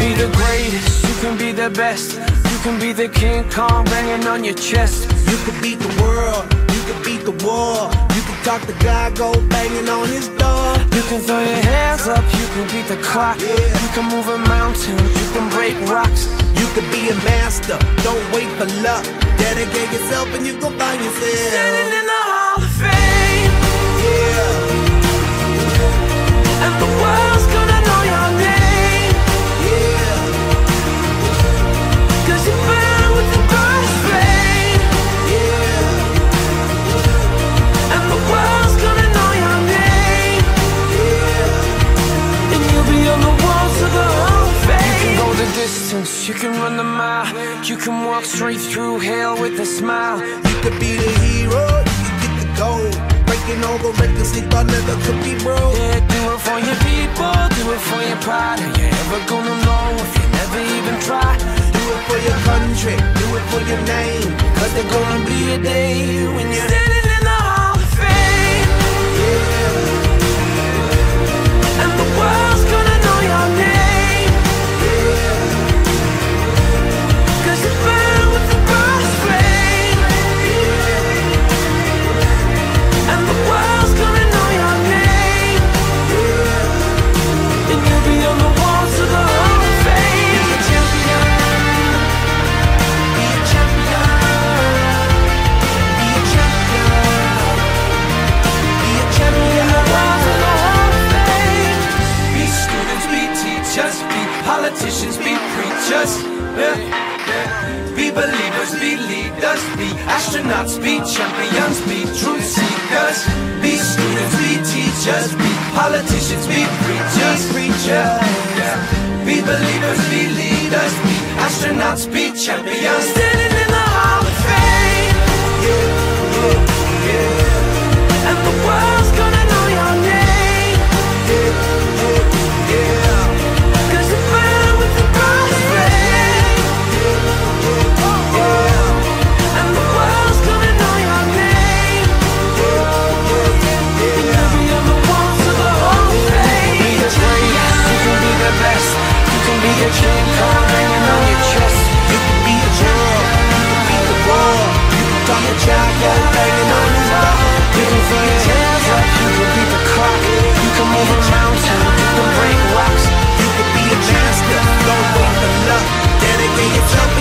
be the greatest, you can be the best. You can be the King Kong banging on your chest. You can beat the world, you can beat the war. You can talk to God, go banging on his door. You can throw your hands up, you can beat the clock. You can move a mountain, you can break rocks. You can be a master, don't wait for luck. Dedicate yourself and you gon' find yourself standing in the Hall of Fame. Yeah. And the world's gonna know your name. Yeah. Cause you burn with the brightest flame. Yeah. And the world's gonna know your name. Yeah. And you'll be on the walls of the Hall of Fame. You can go the distance, you can run the mile. You can walk straight through hell with a smile. You could be the hero, you can get the gold. Breaking all the records they thought never could be broke. Yeah, do it for your people, do it for your pride. Are you ever gonna know if you never even try? Do it for your country, do it for your name. Cause there's gonna be a day when you're standing in the Hall of Fame. Yeah. And the world's gonna know your name. Yeah. Cause you burn with the brightest flame. Yeah. And the world's gonna know your name. Yeah. And you'll be on the walls of the Hall of Fame. Be a champion. Be a champion. Be a champion. Be a champion. The walls of the Hall of Fame. Be students, be teachers, be politicians, be preachers. Yeah. Be believers, be leaders, be astronauts, be champions, be truth seekers. Be students, be teachers, be politicians, be preachers, yeah. Be believers, be leaders, be astronauts, be champions. Standing in the Hall of Fame. Yeah, yeah, yeah. And the world's gonna know your name. Yeah, yeah, yeah. Cause you burn with the brightest flame. And the world's gonna know your name. And you'll be on the walls of the Hall of Fame. You can be the greatest, you can be the best. You can be the King Kong hanging on your chest. You can be a hero, you can beat the war. You can talk to God, go banging on his door. You can throw your hands up, you can beat the clock. You can move a mountain, you can break rocks. You can be a master, don't wait for luck. Dedicate yourself